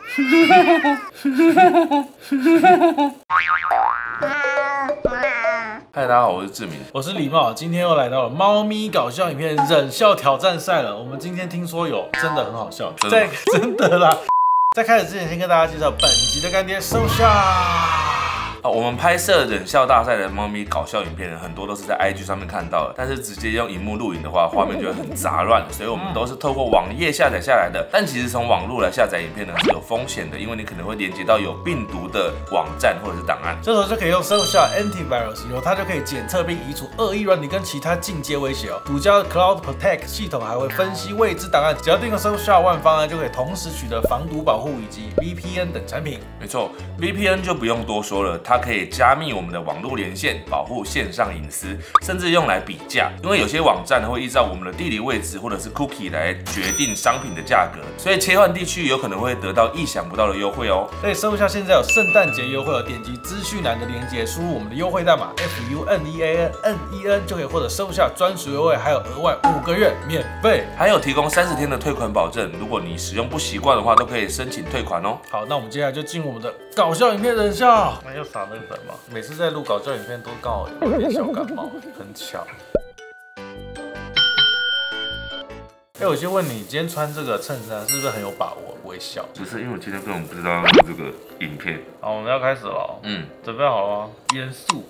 嗨，大家好，我是志明， 我是礼貌，今天又来到了猫咪搞笑影片忍笑挑战赛了。我们今天听说有真的很好笑，真的啦。在开始之前，先跟大家介绍本集的干爹SoShop。 我们拍摄忍笑大赛的猫咪搞笑影片，很多都是在 IG 上面看到的，但是直接用荧幕录影的话，画面就会很杂乱，所以我们都是透过网页下载下来的。但其实从网络来下载影片呢是有风险的，因为你可能会连接到有病毒的网站或者是档案。 这时候就可以用 SoShop Antivirus， 有它就可以检测并移除恶意软体跟其他进阶威胁哦。独家的 Cloud Protect 系统还会分析未知档案，只要订个 SoShop One 方案，就可以同时取得防毒保护以及 VPN 等产品。 没错 ，VPN 就不用多说了，它可以加密我们的网络连线，保护线上隐私，甚至用来比价。因为有些网站会依照我们的地理位置或者是 cookie 来决定商品的价格，所以切换地区有可能会得到意想不到的优惠哦。 所以SoShop现在有圣诞节优惠哦，点击资讯栏的链接，输入我们的优惠代码 FUNEANNEN 就可以获得SoShop专属优惠，还有额外5个月免费， 还有提供30天的退款保证。如果你使用不习惯的话，都可以申请退款哦。 好，那我们接下来就进入我们的搞笑影片忍笑。那又撒那个粉吗？每次在录搞笑影片都刚好有点小感冒，很巧。我先问你，今天穿这个衬衫是不是很有把握不会笑？ 不是，因为我今天根本不知道要录这个影片。 好，我们要开始了。准备好了吗？严肃。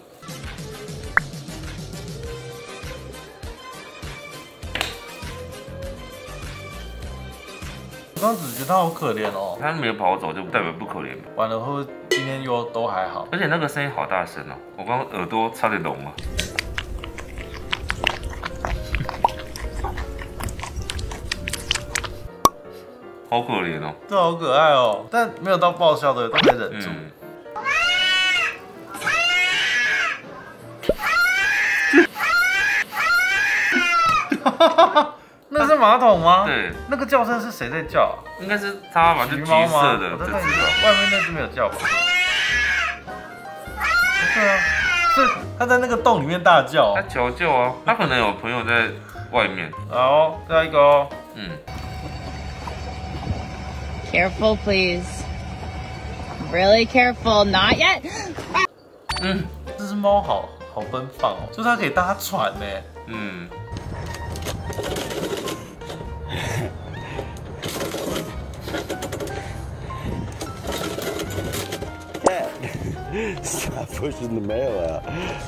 我刚只觉得他好可怜哦。 他没有跑走就代表不可怜吧？ 完了，会今天又都还好。 而且那个声音好大声哦，我刚耳朵差点聋了。好可怜哦， 这好可爱哦，但没有到爆笑的都可以忍住。那是马桶吗？对，那个叫声是谁在叫？ 应该是它吧，就橘色的。 我再看一下，外面那只没有叫吧？对啊，是它在那个洞里面大叫。 它求救啊，它可能有朋友在外面。 好，下一个哦。 Careful, please. Really careful. Not yet. 这只猫好奔放哦，就是它可以搭船呢。 Stop pushing the mail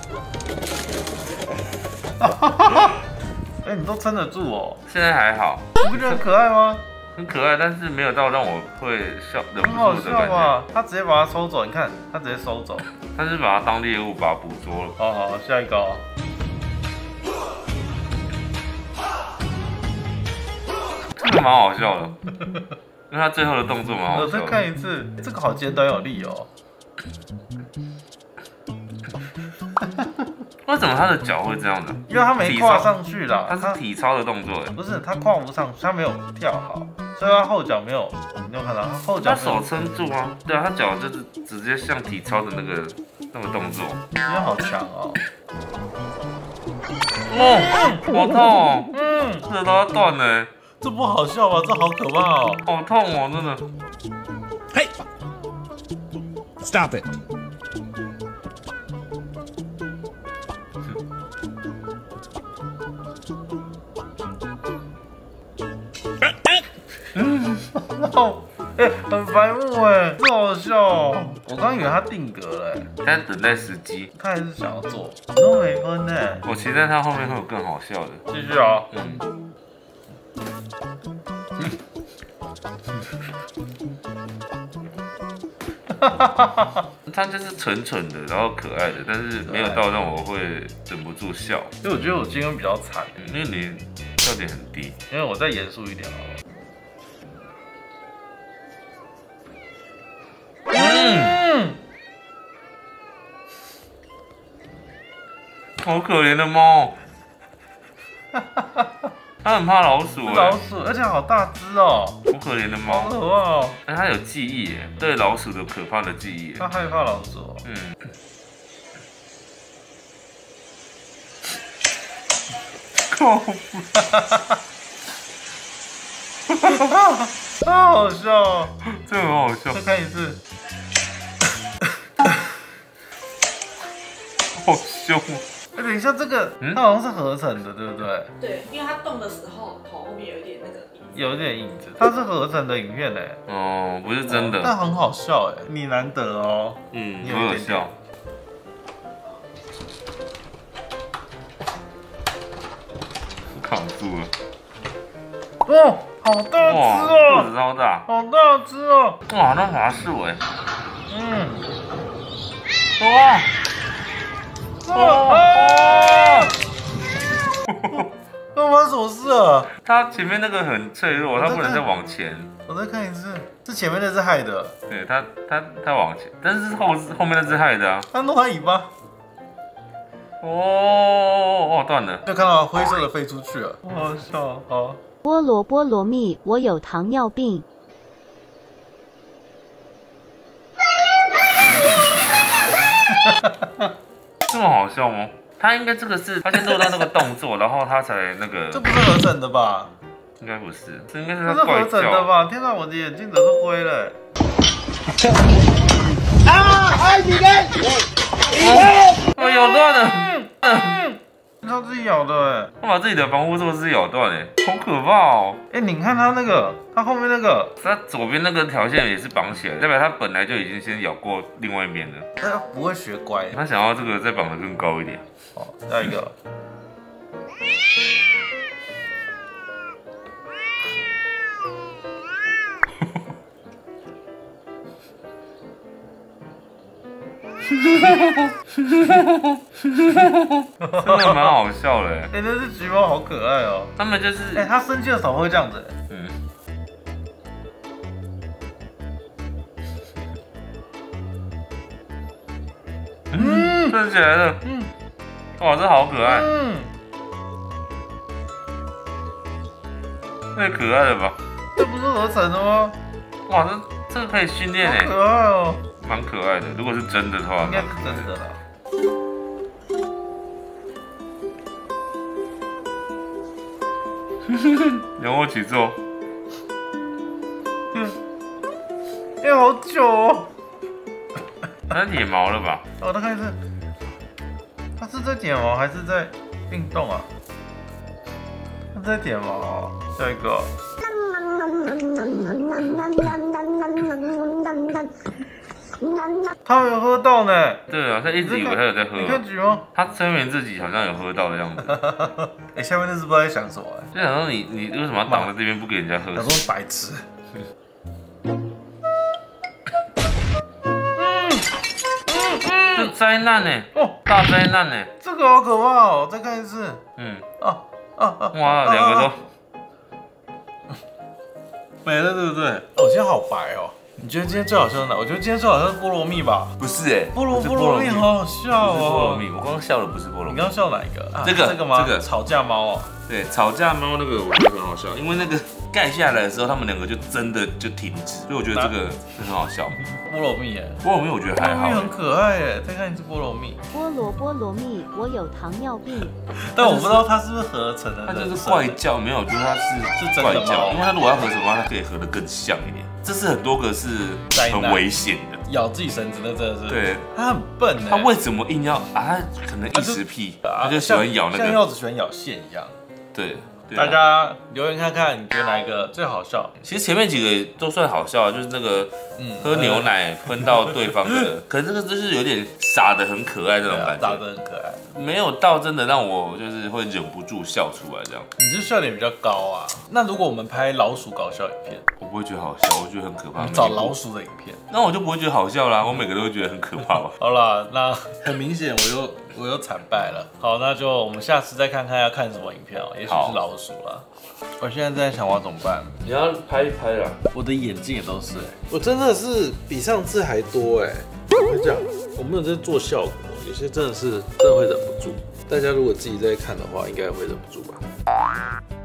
out. 你都撑得住哦。 现在还好。 你不觉得很可爱吗？ 很可爱，但是没有到让我会笑忍不住的感觉。 他直接把它收走，你看，他直接收走。 他是把它当猎物，把它捕捉了。 好，下一个哦。 这个蛮好笑的，因为他最后的动作蛮好笑的。 我再看一次，这个好简短有力哦。 为什么他的脚会这样子？ 因为他没跨上去啦， 他是体操的动作哎。 不是，他跨不上去，他没有跳好，所以他后脚没有。你有看到他后脚？ 他手撑住啊，对啊，他脚就是直接像体操的那个动作。 今天好强哦！ 好痛哦！这都要断了。 这不好笑吧？这好可怕哦！ 好痛哦，真的。 Hey, stop it. 很白目哎，这好笑哦！我刚以为他定格了哎， 在等待时机。 他还是想要做，都没分呢。 我期待他后面会有更好笑的。 继续啊。 他就是蠢蠢的，然后可爱的，但是没有到让我会忍不住笑。 因为我觉得我今天比较惨， 因为你笑点很低。 因为我再严肃一点好了。 好可怜的猫，它很怕老鼠哎， 老鼠，而且好大只哦， 好可怜的猫， 好可怕哦。 哎，它有记忆耶，对老鼠的可怕的记忆。 它害怕老鼠哦。 靠！ 好好笑哦， 这个很好笑， 再看一次。 好凶。 哎，等一下，这个它好像是合成的，对不对？ 对，因为它动的时候头后面有一点那个影子。 有点影子，它是合成的影片哎。 哦，不是真的。 但很好笑哎，你难得哦。 嗯， 你很好笑。卡住了。 哦，好大只哇，肚哦， 子超大。 好大只哦。 哇，那滑树哎。 嗯。 哇！ 啊！那发生什么事啊？ 它前面那个很脆弱，它不能再往前。 我再看一次，是前面那只害的。 对，它往前，但是后面那只害的啊。 它弄它尾巴。 哦，断了。 就看到灰色的飞出去了，好好笑哦。 菠萝菠萝蜜，我有糖尿病。 这么好笑吗？他应该这个是他先做到那个动作，然后他才那个。 这不是合成的吧？ 应该不是，这应该是这是他怪合成的叫。 吧？天哪，我的眼睛都是灰了。 哦，咬断了。 它自己咬的哎。 他把自己的防护措施咬断哎，好可怕哦！ 哎，你看它那个，它后面那个， 他左边那个条线也是绑起来，代表他本来就已经先咬过另外一边了。 它不会学乖。 他想要这个再绑得更高一点。 好，下一个。 真的蛮好笑的哎。 哎，那只橘猫好可爱哦。 他们就是哎，它生气的手会这样子。 站起来了。哇，这好可爱，太可爱了吧？ 这不是合成的吗？ 哇，这个可以训练哎， 可爱哦， 蛮可爱的。如果是真的的话， 应该是真的啦。 仰卧起坐。 哎，好久哦。 它是舔毛了吧？ 我再看一次，它是在舔毛还是在运动啊？它在舔毛。下一个。他没有喝到呢。 对啊，他一直以为他有在喝。 你看橘猫， 他催眠自己好像有喝到的样子。 哎，下面那是不知道在想什么哎。 就想说你为什么要挡在这边不给人家喝？ 想说白痴。 这灾难呢？ 哦， 大灾难呢？ 这个好可怕哦！再看一次。 哇，两个都没了，对不对？哦，今天好白哦。你觉得今天最好笑是哪？我觉得今天最好笑是菠萝蜜吧。 不是哎， 菠萝蜜好好笑不是菠哦。 萝蜜，我刚刚笑的不是菠萝蜜。 你刚刚笑哪一个？ 这个吗？ 这个吵架猫哦。 对，吵架猫那个我觉得很好笑，因为那个盖下来的时候，他们两个就真的就停止，所以我觉得这个是很好笑。 菠萝蜜耶， 菠萝蜜我觉得还好， 很可爱耶。再看一次菠萝蜜。 菠萝菠萝蜜，我有糖尿病。 但我不知道它是不是合成的。 它就是怪叫，没有，就是它是真的怪叫，因为它如果要合成的话，它可以合得更像一点。这是很多个是很危险的， 咬自己绳子那真的是。 对， 它很笨哎。 它为什么硬要啊？它可能一时屁，它就喜欢咬那个。 像柚子喜欢咬线一样。 对。 大家留言看看，你觉得哪一个最好笑？ 其实前面几个都算好笑，就是那个喝牛奶喷到对方的，可是这个就是有点傻的很可爱那种感觉， 傻的很可爱， 没有到真的让我就是会忍不住笑出来这样。 你是笑点比较高啊？那如果我们拍老鼠搞笑影片， 我不会觉得好笑，我觉得很可怕。 找老鼠的影片， 那我就不会觉得好笑啦，我每个都会觉得很可怕吧。 好啦，那很明显我又惨败了。好，那就我们下次再看看要看什么影片哦，也许是老鼠啦。我现在在想我要怎么办。 你要拍一拍啦， 我的眼睛也都是我真的是比上次还多我跟你讲，我没有在做效果，有些真的会忍不住。大家如果自己在看的话，应该也会忍不住吧。